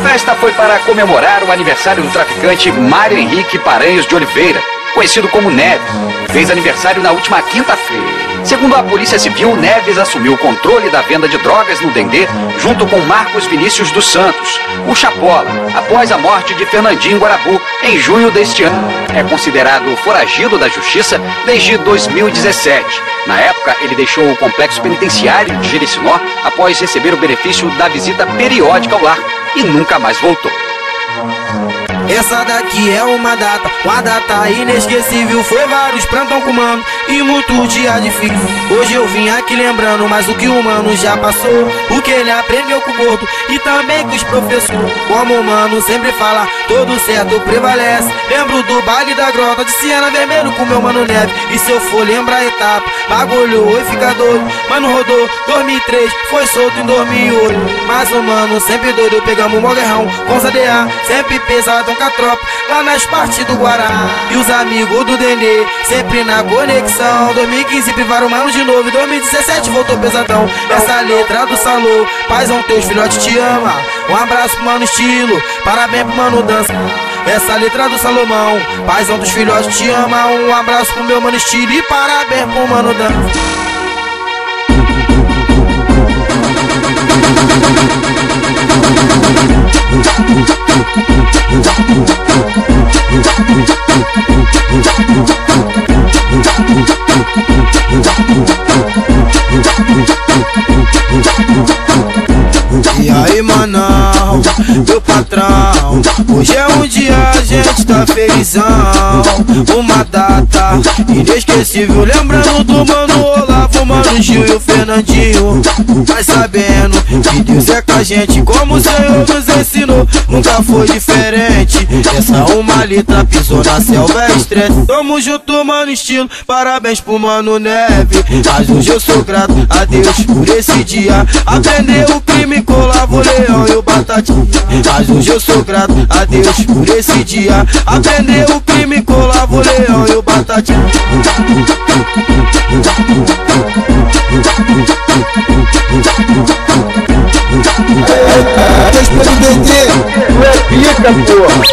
festa foi para comemorar o aniversário do traficante Mário Henrique Paranhos de Oliveira, conhecido como Neves. Fez aniversário na última quinta-feira. Segundo a Polícia Civil, Neves assumiu o controle da venda de drogas no Dendê, junto com Marcos Vinícius dos Santos, o Chapola, após a morte de Fernandinho Guarabu, em junho deste ano. É considerado foragido da Justiça desde 2017. Na época, ele deixou o complexo penitenciário de Jericinó após receber o benefício da visita periódica ao lar e nunca mais voltou. Essa daqui é uma data inesquecível. Foi vários plantão com mano e muito dia difícil. Hoje eu vim aqui lembrando mais o que o mano já passou, o que ele aprendeu com o gordo e também com os professores. Como o mano sempre fala, todo certo prevalece. Lembro do baile da grota de Siena Vermelho com meu mano Neve. E se eu for lembrar a etapa, bagulho e fica doido. Mano rodou 2003, foi solto em 2008. Mas o mano sempre doido, pegamos o Moguerrão com os ADA, sempre pesadão com a tropa lá nas partes do Guará. E os amigos do Dendê sempre na conexão. 2015 privaram mano de novo, em 2017 voltou pesadão. Essa letra do Salô, paizão, teus filhotes te ama. Um abraço pro mano Estilo, parabéns pro mano Dança. Essa letra do Salomão, paizão dos filhotes te ama. Um abraço pro meu mano Estilo e parabéns pro mano Dança. E aí, manão, meu patrão, hoje é um dia a gente tá felizão. Uma data inesquecível, lembrando do mano Olavo, o mano Gil e o Fernandinho. Mas sabendo que Deus é com a gente, como o Senhor nos ensinou, nunca foi diferente. Essa uma letra pisou na selva estreita. Tamo junto, mano Estilo, parabéns pro mano Neve. Mas hoje eu sou grato a Deus por esse dia. Aprendeu o crime com o Olavo, Leão e o Batatinha. Mas hoje eu sou grato a Deus por esse dia. Aprendeu o crime com o Olavo, Leão e o Batatinha. Responde o DT, tu é pica, porra.